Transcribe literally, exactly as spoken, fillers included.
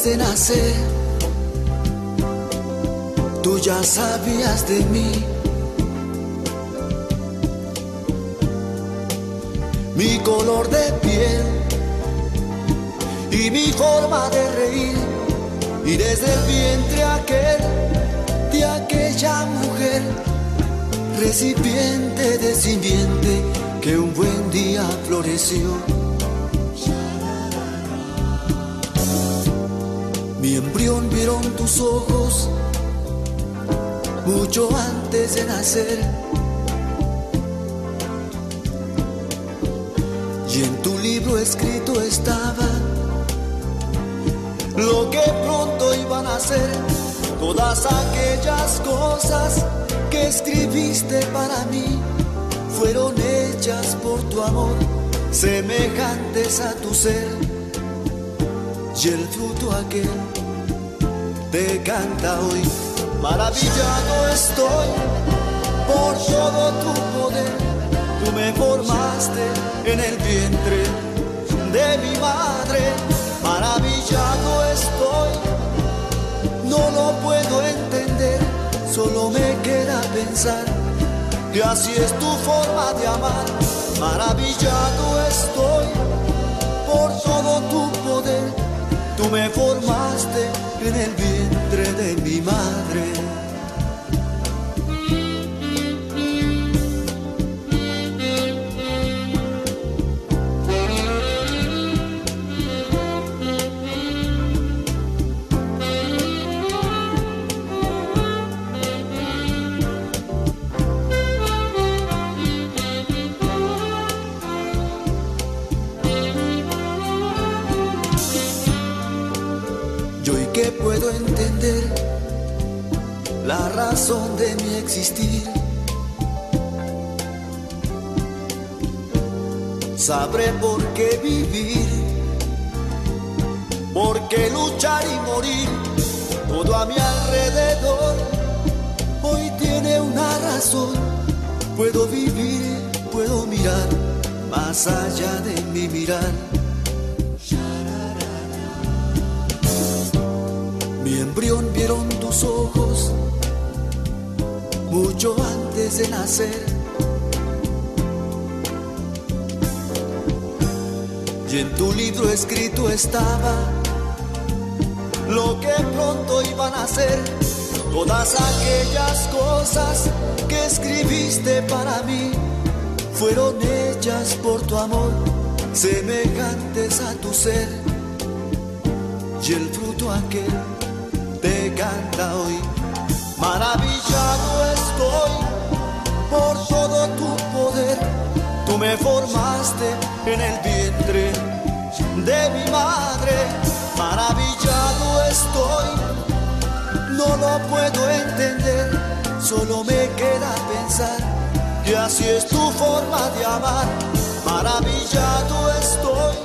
de nacer, tú ya sabías de mí. Mi color de piel y mi forma de reír, y desde el vientre aquel de aquella mujer, recipiente de simiente que un buen día floreció. Mi embrión vieron tus ojos mucho antes de nacer, y en tu libro escrito estaba lo que pronto iban a ser, todas aquellas cosas que escribiste para mí, fueron hechas por tu amor, semejantes a tu ser, y el fruto aquel te canta hoy. Maravillado estoy por todo tu poder, tú me formaste en el vientre de mi madre. Maravillado estoy, no lo puedo entender, solo me queda pensar que así es tu forma de amar. Maravillado estoy por todo tu poder, tú me formaste en el vientre de mi madre. Yo hoy que puedo entender la razón de mi existir, sabré por qué vivir, por qué luchar y morir. Todo a mi alrededor hoy tiene una razón. Puedo vivir, puedo mirar más allá de mi mirar. Mi embrión vieron tus ojos mucho antes de nacer, y en tu libro escrito estaba lo que pronto iban a ser, todas aquellas cosas que escribiste para mí, fueron hechas por tu amor, semejantes a tu ser, y el fruto aquel te canta hoy. Maravillado estoy por todo tu poder, tú me formaste en el vientre de mi madre. Maravillado estoy, no lo puedo entender, solo me queda pensar que así es tu forma de amar. Maravillado estoy